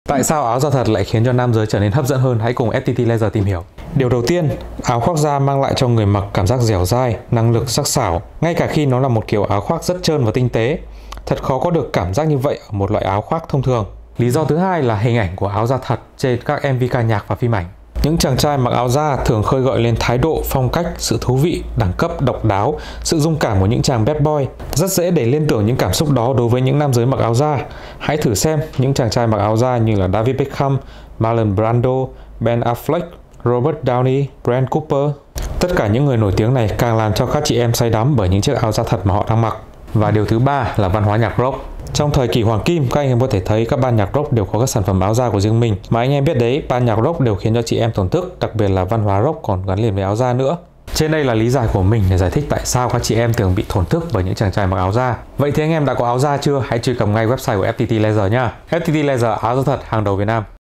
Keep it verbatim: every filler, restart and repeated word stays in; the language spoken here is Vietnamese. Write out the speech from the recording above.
Tại sao áo da thật lại khiến cho nam giới trở nên hấp dẫn hơn? Hãy cùng ép pê tê Laser tìm hiểu. Điều đầu tiên, áo khoác da mang lại cho người mặc cảm giác dẻo dai, năng lực, sắc sảo. Ngay cả khi nó là một kiểu áo khoác rất trơn và tinh tế, thật khó có được cảm giác như vậy ở một loại áo khoác thông thường. Lý do thứ hai là hình ảnh của áo da thật trên các em vê ca nhạc và phim ảnh. Những chàng trai mặc áo da thường khơi gợi lên thái độ, phong cách, sự thú vị, đẳng cấp, độc đáo, sự dung cảm của những chàng bad boy. Rất dễ để liên tưởng những cảm xúc đó đối với những nam giới mặc áo da. Hãy thử xem những chàng trai mặc áo da như là David Beckham, Marlon Brando, Ben Affleck, Robert Downey, Brent Cooper. Tất cả những người nổi tiếng này càng làm cho các chị em say đắm bởi những chiếc áo da thật mà họ đang mặc. Và điều thứ ba là văn hóa nhạc rock. Trong thời kỳ hoàng kim, các anh em có thể thấy các ban nhạc rock đều có các sản phẩm áo da của riêng mình. Mà anh em biết đấy, ban nhạc rock đều khiến cho chị em thổn thức, đặc biệt là văn hóa rock còn gắn liền với áo da nữa. Trên đây là lý giải của mình để giải thích tại sao các chị em thường bị thổn thức bởi những chàng trai mặc áo da. Vậy thì anh em đã có áo da chưa? Hãy truy cập ngay website của ép pê tê Laser nhá. ép pê tê Laser, áo da thật hàng đầu Việt Nam.